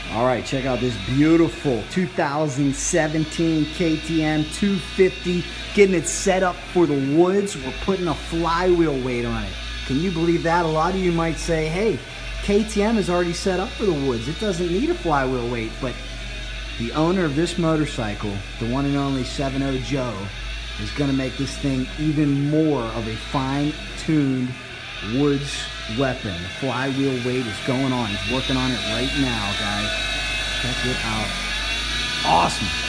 All right, check out this beautiful 2017 KTM 250. Getting it set up for the woods. We're putting a flywheel weight on it. Can you believe that? A lot of you might say, hey, KTM is already set up for the woods. It doesn't need a flywheel weight. But the owner of this motorcycle, the one and only 7.0 Joe, is going to make this thing even more of a fine-tuned woods weapon. The flywheel weight is going on. He's working on it right now, guys. Check it out. Awesome.